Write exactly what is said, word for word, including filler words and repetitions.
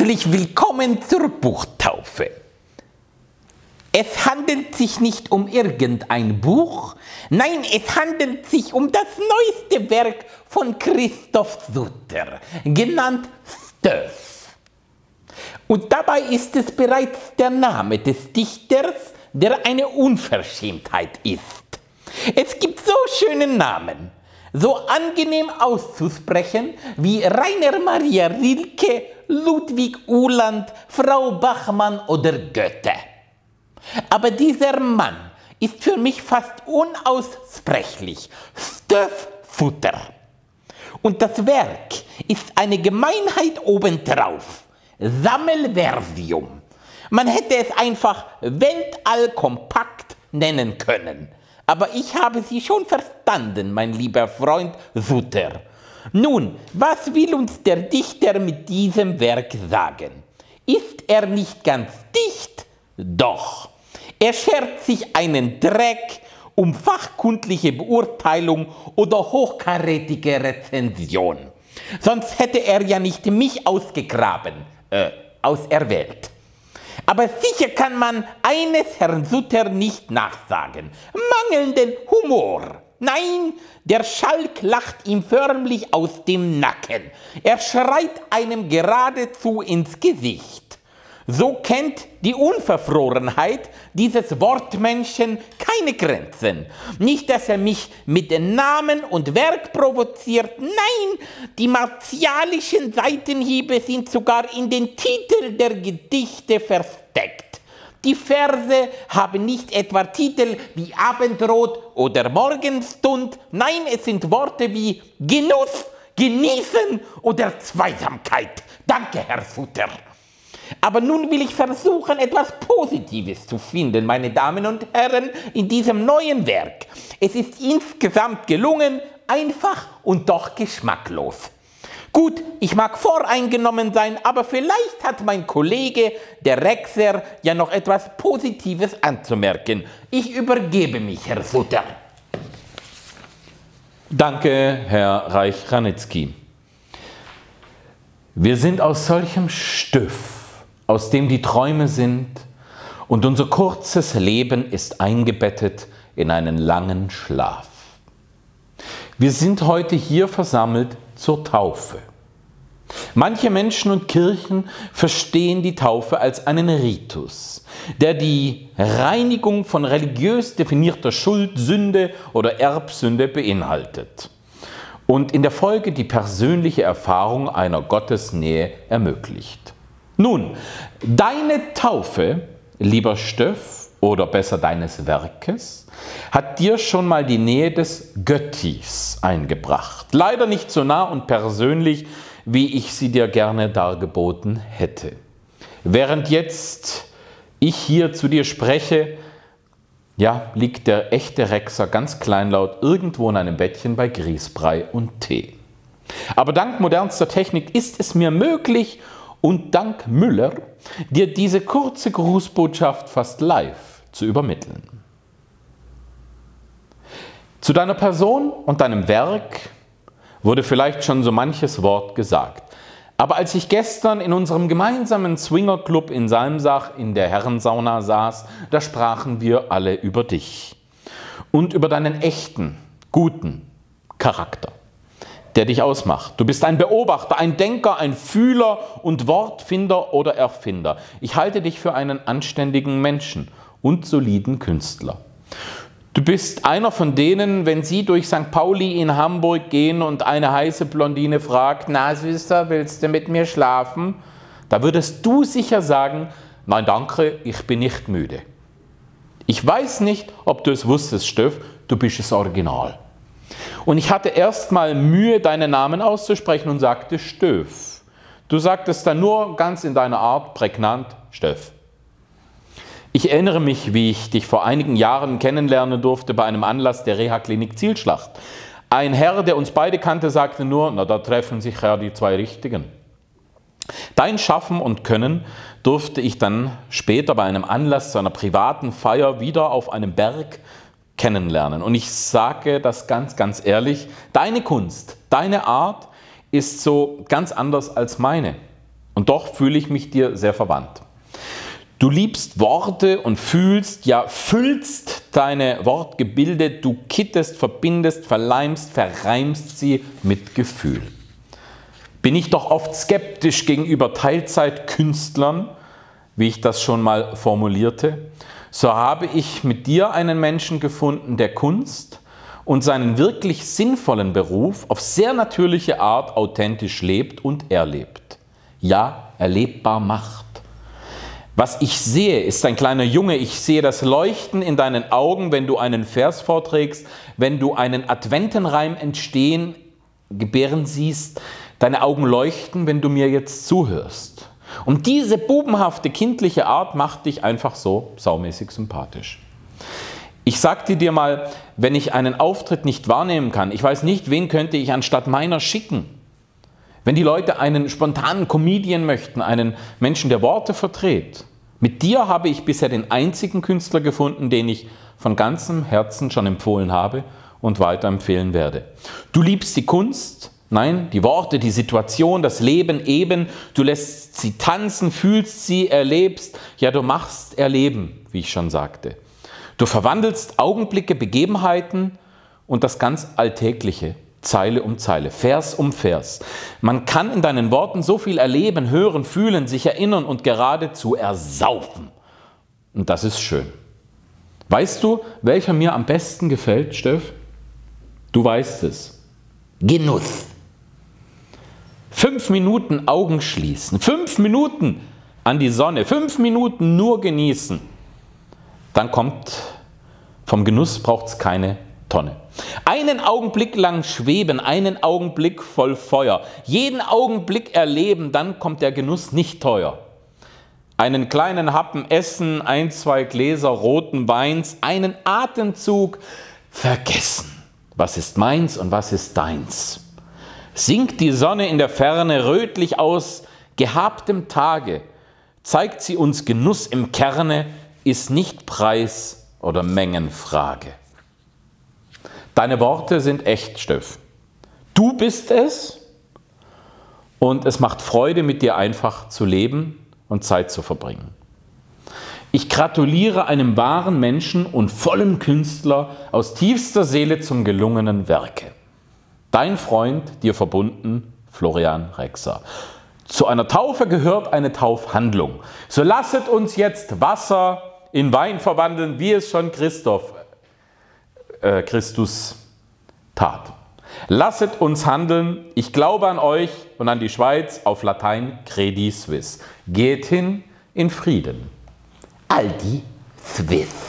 Herzlich willkommen zur Buchtaufe. Es handelt sich nicht um irgendein Buch, nein, es handelt sich um das neueste Werk von Christoph Sutter, genannt Stöf. Und dabei ist es bereits der Name des Dichters, der eine Unverschämtheit ist. Es gibt so schöne Namen, so angenehm auszusprechen wie Rainer Maria Rilke, Ludwig Uhland, Frau Bachmann oder Goethe. Aber dieser Mann ist für mich fast unaussprechlich. Stöf Sutter. Und das Werk ist eine Gemeinheit obendrauf. Sammelversium. Man hätte es einfach Weltall kompakt nennen können. Aber ich habe Sie schon verstanden, mein lieber Freund Sutter. Nun, was will uns der Dichter mit diesem Werk sagen? Ist er nicht ganz dicht? Doch. Er schert sich einen Dreck um fachkundliche Beurteilung oder hochkarätige Rezension. Sonst hätte er ja nicht mich ausgegraben, äh, auserwählt. Aber sicher kann man eines Herrn Sutter nicht nachsagen: mangelnden Humor. Nein, der Schalk lacht ihm förmlich aus dem Nacken. Er schreit einem geradezu ins Gesicht. So kennt die Unverfrorenheit dieses Wortmenschen keine Grenzen. Nicht, dass er mich mit Namen und Werk provoziert. Nein, die martialischen Seitenhiebe sind sogar in den Titeln der Gedichte versteckt. Die Verse haben nicht etwa Titel wie Abendrot oder Morgenstund. Nein, es sind Worte wie Genuss, Genießen oder Zweisamkeit. Danke, Herr Sutter. Aber nun will ich versuchen, etwas Positives zu finden, meine Damen und Herren, in diesem neuen Werk. Es ist insgesamt gelungen, einfach und doch geschmacklos. Gut, ich mag voreingenommen sein, aber vielleicht hat mein Kollege, der Rexer, ja noch etwas Positives anzumerken. Ich übergebe mich, Herr Sutter. Danke, Herr Reich-Ranitzky. Wir sind aus solchem Stoff, aus dem die Träume sind, und unser kurzes Leben ist eingebettet in einen langen Schlaf. Wir sind heute hier versammelt zur Taufe. Manche Menschen und Kirchen verstehen die Taufe als einen Ritus, der die Reinigung von religiös definierter Schuld, Sünde oder Erbsünde beinhaltet und in der Folge die persönliche Erfahrung einer Gottesnähe ermöglicht. Nun, deine Taufe, lieber Stöf, oder besser deines Werkes, hat dir schon mal die Nähe des Göttis eingebracht. Leider nicht so nah und persönlich, wie ich sie dir gerne dargeboten hätte. Während jetzt ich hier zu dir spreche, ja, liegt der echte Rexer ganz kleinlaut irgendwo in einem Bettchen bei Grießbrei und Tee. Aber dank modernster Technik ist es mir möglich und dank Müller, dir diese kurze Grußbotschaft fast live zu übermitteln. Zu deiner Person und deinem Werk wurde vielleicht schon so manches Wort gesagt. Aber als ich gestern in unserem gemeinsamen Swingerclub in Salmsach in der Herrensauna saß, da sprachen wir alle über dich und über deinen echten, guten Charakter, der dich ausmacht. Du bist ein Beobachter, ein Denker, ein Fühler und Wortfinder oder Erfinder. Ich halte dich für einen anständigen Menschen und soliden Künstler. Du bist einer von denen, wenn sie durch Sankt Pauli in Hamburg gehen und eine heiße Blondine fragt: Na Süßer, willst du mit mir schlafen? Da würdest du sicher sagen: Nein danke, ich bin nicht müde. Ich weiß nicht, ob du es wusstest, Stöf, du bist das Original. Und ich hatte erst mal Mühe, deinen Namen auszusprechen und sagte Stöf. Du sagtest dann nur ganz in deiner Art prägnant Stöf. Ich erinnere mich, wie ich dich vor einigen Jahren kennenlernen durfte bei einem Anlass der Reha-Klinik Zielschlacht. Ein Herr, der uns beide kannte, sagte nur: Na, da treffen sich ja die zwei Richtigen. Dein Schaffen und Können durfte ich dann später bei einem Anlass zu einer privaten Feier wieder auf einem Berg kennenlernen. Und ich sage das ganz, ganz ehrlich: Deine Kunst, deine Art ist so ganz anders als meine. Und doch fühle ich mich dir sehr verwandt. Du liebst Worte und fühlst, ja füllst deine Wortgebilde, du kittest, verbindest, verleimst, verreimst sie mit Gefühl. Bin ich doch oft skeptisch gegenüber Teilzeitkünstlern, wie ich das schon mal formulierte, so habe ich mit dir einen Menschen gefunden, der Kunst und seinen wirklich sinnvollen Beruf auf sehr natürliche Art authentisch lebt und erlebt. Ja, erlebbar macht. Was ich sehe, ist ein kleiner Junge. Ich sehe das Leuchten in deinen Augen, wenn du einen Vers vorträgst, wenn du einen Adventenreim entstehen, gebären siehst. Deine Augen leuchten, wenn du mir jetzt zuhörst. Und diese bubenhafte, kindliche Art macht dich einfach so saumäßig sympathisch. Ich sagte dir mal, wenn ich einen Auftritt nicht wahrnehmen kann, ich weiß nicht, wen könnte ich anstatt meiner schicken. Wenn die Leute einen spontanen Comedian möchten, einen Menschen, der Worte verdreht. Mit dir habe ich bisher den einzigen Künstler gefunden, den ich von ganzem Herzen schon empfohlen habe und weiterempfehlen werde. Du liebst die Kunst, nein, die Worte, die Situation, das Leben eben. Du lässt sie tanzen, fühlst sie, erlebst. Ja, du machst Erleben, wie ich schon sagte. Du verwandelst Augenblicke, Begebenheiten und das ganz Alltägliche. Zeile um Zeile, Vers um Vers. Man kann in deinen Worten so viel erleben, hören, fühlen, sich erinnern und geradezu ersaufen. Und das ist schön. Weißt du, welcher mir am besten gefällt, Steff? Du weißt es. Genuss. Fünf Minuten Augen schließen, fünf Minuten an die Sonne, fünf Minuten nur genießen. Dann kommt, vom Genuss braucht es keine Tonne. Einen Augenblick lang schweben, einen Augenblick voll Feuer, jeden Augenblick erleben, dann kommt der Genuss nicht teuer. Einen kleinen Happen essen, ein, zwei Gläser roten Weins, einen Atemzug vergessen. Was ist meins und was ist deins? Sinkt die Sonne in der Ferne rötlich aus gehabtem Tage, zeigt sie uns Genuss im Kerne, ist nicht Preis oder Mengenfrage. Deine Worte sind echt, Steff. Du bist es und es macht Freude, mit dir einfach zu leben und Zeit zu verbringen. Ich gratuliere einem wahren Menschen und vollen Künstler aus tiefster Seele zum gelungenen Werke. Dein Freund, dir verbunden, Florian Rexer. Zu einer Taufe gehört eine Taufhandlung. So lasset uns jetzt Wasser in Wein verwandeln, wie es schon Christoph Äh, Christus tat. Lasset uns handeln, ich glaube an euch und an die Schweiz, auf Latein Credi Suisse. Geht hin in Frieden. Aldi Swiss.